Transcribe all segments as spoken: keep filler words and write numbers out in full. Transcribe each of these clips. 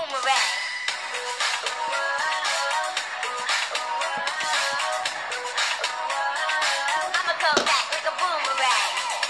boomerang. I'ma come back like a boomerang.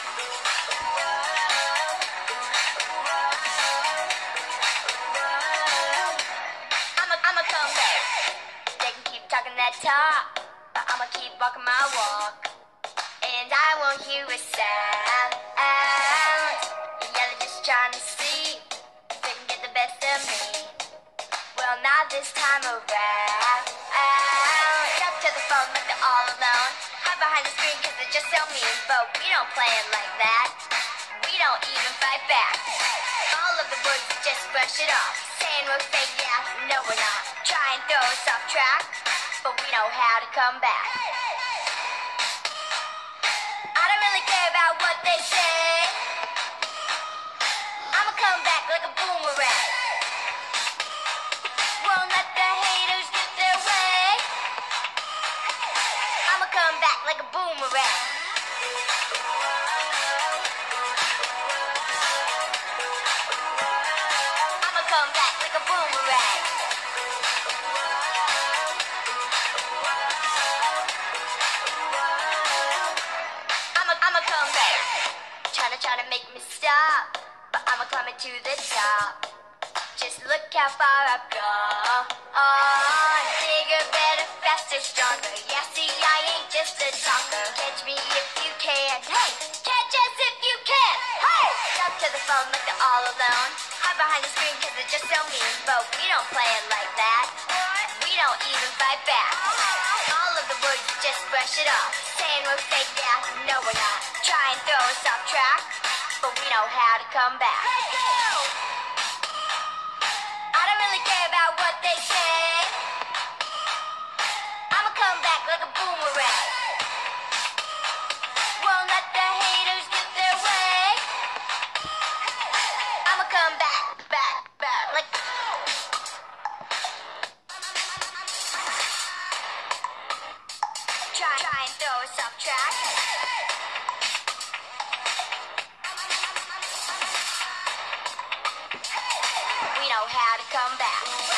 I'ma, I'ma come back. They can keep talking that talk, but I'ma keep walking my walk. And I won't hear a sound. Yeah, they're just trying to see if they can get the best of me. Well, not this time around. Stuck to the phone like they're all alone. Hide behind the screen cause they're just so mean. But we don't play it like that. We don't even fight back. All of the words just brush it off. Saying we're fake, yeah, no we're not. Try and throw us off track, but we know how to come back. I don't really care about what they say. I'ma come back like a boomerang. Won't let the haters get their way. I'ma come back like a boomerang. I'ma come back like a boomerang. I'ma, I'ma come back. Tryna, tryna make me stop, but I'ma climb it to the top. Just look how far I've gone. Bigger, better, faster, stronger. Yeah, see, I ain't just a talker. Catch me if you can. Hey, catch us if you can. Hey, stuck to the phone like they're all alone. Hide behind the screen cause they're just so mean. But we don't play it like that. We don't even fight back. All of the words just brush it off. Saying we're fake, yeah, no we're not. Try and throw us off track, but we know how to come back. I don't really care about what they say. I'ma come back like a boomerang. Won't let the haters get their way. I'ma come back, back, back like. Try, try and throw us off track. We know how to come back.